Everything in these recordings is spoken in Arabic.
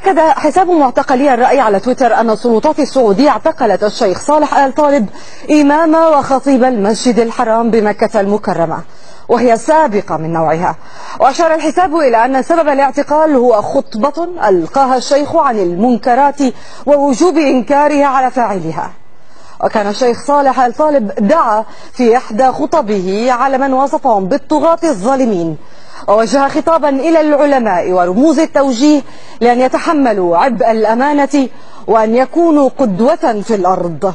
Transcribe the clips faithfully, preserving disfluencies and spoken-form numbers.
أكد حساب معتقلي الرأي على تويتر أن السلطات السعودية اعتقلت الشيخ صالح آل طالب إمام وخطيب المسجد الحرام بمكة المكرمة، وهي سابقة من نوعها. وأشار الحساب إلى أن سبب الاعتقال هو خطبة ألقاها الشيخ عن المنكرات ووجوب إنكارها على فاعلها. وكان الشيخ صالح آل طالب دعا في إحدى خطبه على من وصفهم بالطغاة الظالمين، ووجه خطابا إلى العلماء ورموز التوجيه لأن يتحملوا عبء الأمانة وأن يكونوا قدوة في الأرض.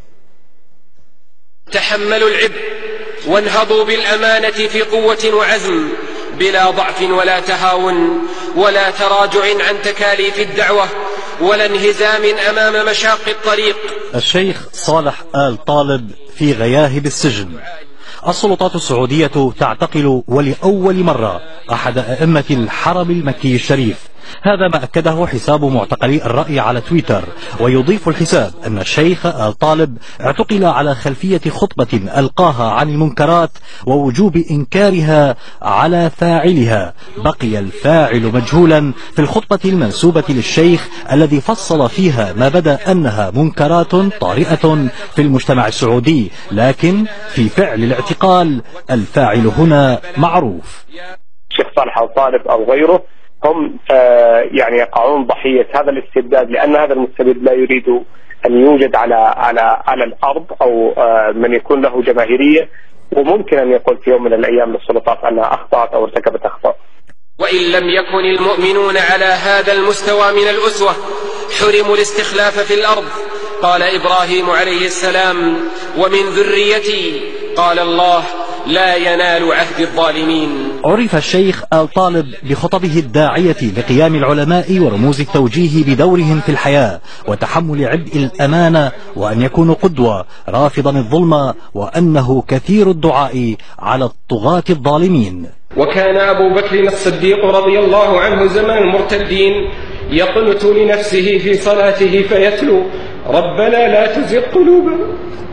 تحملوا العبء وانهضوا بالأمانة في قوة وعزم بلا ضعف ولا تهاون ولا تراجع عن تكاليف الدعوة ولا انهزام أمام مشاق الطريق. الشيخ صالح آل طالب في غياهب السجن. السلطات السعودية تعتقل ولأول مرة أحد أئمة الحرم المكي الشريف. هذا ما أكده حساب معتقلي الرأي على تويتر، ويضيف الحساب أن الشيخ آل طالب اعتقل على خلفية خطبة ألقاها عن المنكرات ووجوب إنكارها على فاعلها. بقي الفاعل مجهولا في الخطبة المنسوبة للشيخ الذي فصل فيها ما بدا أنها منكرات طارئة في المجتمع السعودي، لكن في فعل الاعتقال الفاعل هنا معروف. الشيخ صالح آل طالب أو غيره هم آه يعني يقعون ضحية هذا الاستبداد، لأن هذا المستبد لا يريد أن يوجد على على على الأرض أو آه من يكون له جماهيرية، وممكن أن يقول في يوم من الأيام للسلطات أنها أخطأت أو ارتكبت أخطاء. وإن لم يكن المؤمنون على هذا المستوى من الأسوة حرموا الاستخلاف في الأرض. قال إبراهيم عليه السلام: ومن ذريتي. قال الله: لا ينال عهد الظالمين. عرف الشيخ آل طالب بخطبه الداعية لقيام العلماء ورموز التوجيه بدورهم في الحياة وتحمل عبء الأمانة وأن يكونوا قدوة، رافضا الظلم وأنه كثير الدعاء على الطغاة الظالمين. وكان أبو بكر الصديق رضي الله عنه زمان المرتدين يقنت لنفسه في صلاته فيتلو: ربنا لا تزغ قلوبنا.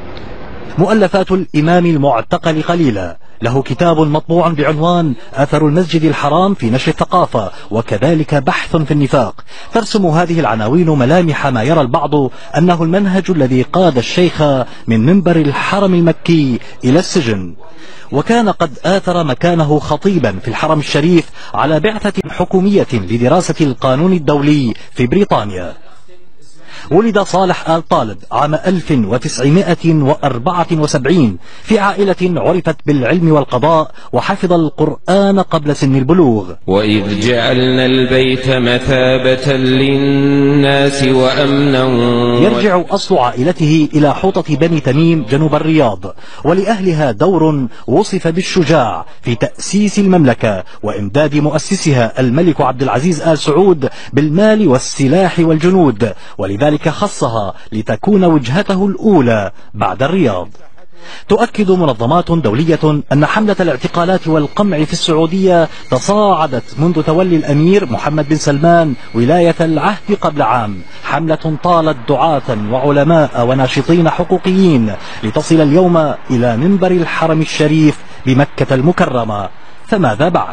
مؤلفات الإمام المعتقل قليلة، له كتاب مطبوع بعنوان أثر المسجد الحرام في نشر الثقافة، وكذلك بحث في النفاق. ترسم هذه العناوين ملامح ما يرى البعض أنه المنهج الذي قاد الشيخ من منبر الحرم المكي إلى السجن. وكان قد آثر مكانه خطيبا في الحرم الشريف على بعثة حكومية لدراسة القانون الدولي في بريطانيا. ولد صالح آل طالب عام ألف وتسعمائة وأربعة وسبعين في عائلة عرفت بالعلم والقضاء، وحفظ القرآن قبل سن البلوغ. وإذ جعلنا البيت مثابة للناس وأمنا. يرجع أصل عائلته إلى حوطة بني تميم جنوب الرياض، ولأهلها دور وصف بالشجاع في تأسيس المملكة وإمداد مؤسسها الملك عبد العزيز آل سعود بالمال والسلاح والجنود، ولذلك خصها لتكون وجهته الأولى بعد الرياض. تؤكد منظمات دولية أن حملة الاعتقالات والقمع في السعودية تصاعدت منذ تولي الأمير محمد بن سلمان ولاية العهد قبل عام، حملة طالت دعاة وعلماء وناشطين حقوقيين لتصل اليوم إلى منبر الحرم الشريف بمكة المكرمة. فماذا بعد؟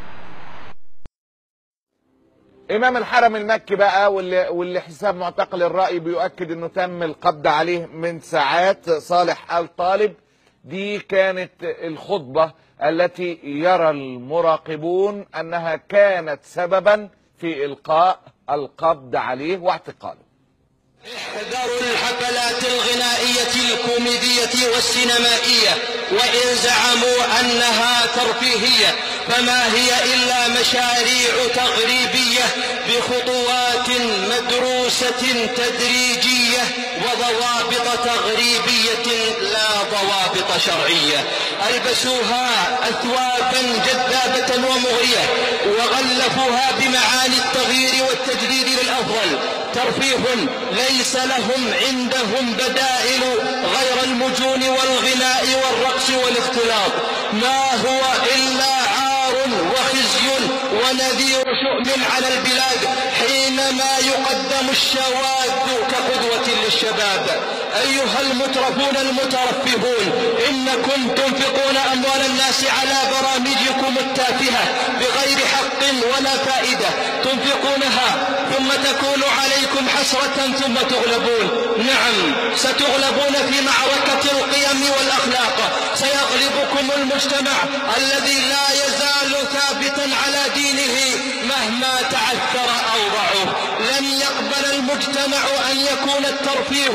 إمام الحرم المكي بقى واللي, واللي حساب معتقل الرأي بيؤكد أنه تم القبض عليه من ساعات، صالح آل طالب. دي كانت الخطبة التي يرى المراقبون أنها كانت سببا في إلقاء القبض عليه واعتقاله. احذروا الحفلات الغنائية الكوميدية والسينمائية، وإن زعموا أنها ترفيهية فما هي إلا مشاريع تغريبية بخطوات مدروسة تدريجية وضوابط تغريبية لا ضوابط شرعية. ألبسوها أثوابا جذابة ومغرية وغلفوها بمعاني التغيير والتجديد للأفضل. ترفيه ليس لهم عندهم بدائل غير المجون والغناء والرقص والاختلاط، ما هو إلا عار وخزي ونذير شؤم على البلاد حينما يقدم الشواذ كقدوة للشباب. أيها المترفون المترفهون، إنكم تنفقون أموال الناس على برامجكم التافهة بغير حق ولا فائدة، تنفقونها ثم تكون عليكم حسرة ثم تغلبون. نعم، ستغلبون في معركة القيم والأخلاق، سيغلبكم المجتمع الذي لا يزال ثابتا على دينه مهما تعثر أوضعه. لن يقبل المجتمع أن يكون الترفيه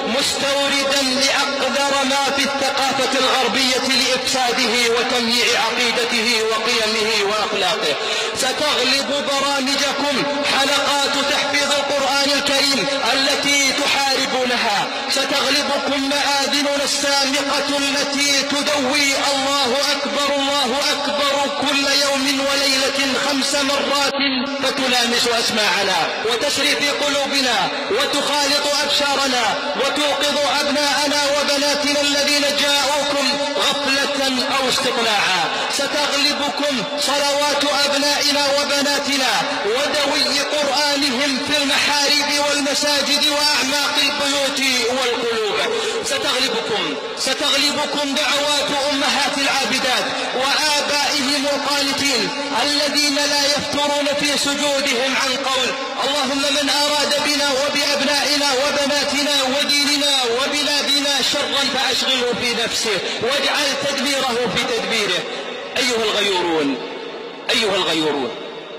مستوردا لأقدر ما في الثقافة الغربية لإفساده وتمييع عقيدته وقيمه وأخلاقه. ستغلب برامجكم حلقات تحفيظ القرآن الكريم التي تحاربونها، ستغلبكم مآذننا السامقة التي تدوي الله أكبر الله أكبر كل يوم وليلة خمس مرات فتلامس أسماعنا وتسري في قلوبنا وتخالط أبشارنا وتوقظ أبناءنا وبناتنا الذين جاءوكم غفلة أو استطلاعا. ستغلبكم صلوات أبنائنا وبناتنا ودوي قرآنهم في المحاريب والمساجد وأعماق البيوت والقلوب. ستغلبكم ستغلبكم دعوات أمهات العابدات وآبائهم القانتين الذين لا يفترون في سجودهم عن قول اللهم من أراد بنا وبأبنائنا وبناتنا وديننا وبلادنا شرا فأشغله في نفسه واجعل تدبيره في تدبيره. أيها الغيورون أيها الغيورون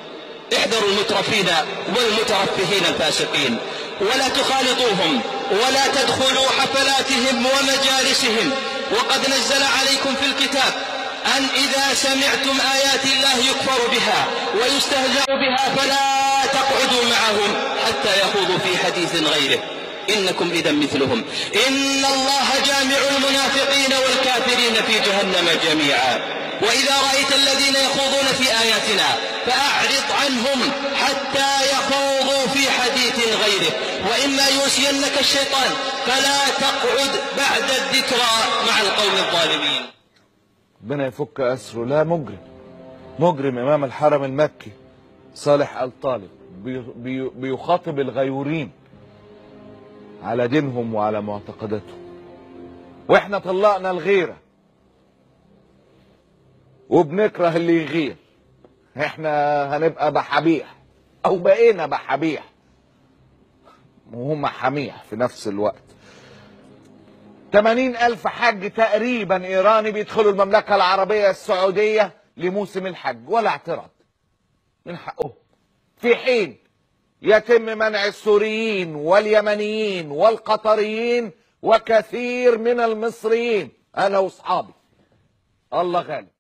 احذروا المترفين والمترفهين الفاسقين، ولا تخالطوهم ولا تدخلوا حفلاتهم ومجالسهم. وقد نزل عليكم في الكتاب أن إذا سمعتم آيات الله يكفر بها ويستهزأ بها فلا تقعدوا معهم حتى يخوضوا في حديث غيره إنكم إذا مثلهم. إن الله جامع المنافقين والكافرين في جهنم جميعا. وإذا رأيت الذين يخوضون في آياتنا فأعرض عنهم حتى يخوضوا في حديث غيره، وإما يوسينك الشيطان فلا تقعد بعد الذكرى مع القوم الظالمين. ربنا يفك أسره. لا، مجرم مجرم إمام الحرم المكي صالح آل طالب بي بيخاطب الغيورين على دينهم وعلى معتقداتهم. واحنا طلقنا الغيرة وبنكره اللي يغير. احنا هنبقى بحبيح او بقينا بحبيح وهم حميح في نفس الوقت. ثمانين ألف حج تقريبا إيراني بيدخلوا المملكة العربية السعودية لموسم الحج ولا اعتراض من حقهم، في حين يتم منع السوريين واليمنيين والقطريين وكثير من المصريين. أنا وأصحابي الله غالب.